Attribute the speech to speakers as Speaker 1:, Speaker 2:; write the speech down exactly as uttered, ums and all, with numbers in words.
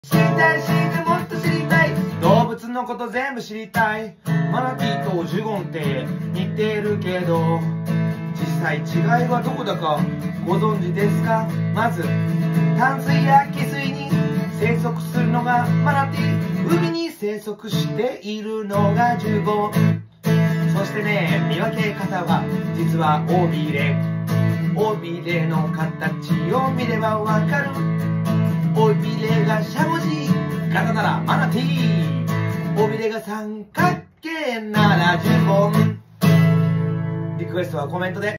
Speaker 1: 知りたい知りたいもっと知りたい動物のこと全部知りたいマナティーとジュゴンって似てるけど実際違いはどこだかご存知ですか？まず淡水や汽水に生息するのがマナティー、海に生息しているのがジュゴン。そしてね、見分け方は実は尾びれ尾びれの形を見ればわかる。尾びれがしゃもじ型ならマナティー、尾びれが三角形ならジュゴン。リクエストはコメントで。